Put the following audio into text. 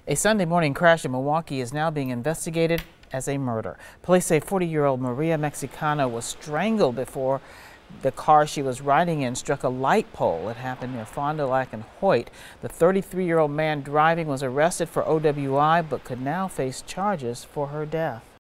A Sunday morning crash in Milwaukee is now being investigated as a murder. Police say 40-year-old Maria Mexicana was strangled before the car she was riding in struck a light pole. It happened near Fond du Lac and Hoyt. The 33-year-old man driving was arrested for OWI but could now face charges for her death.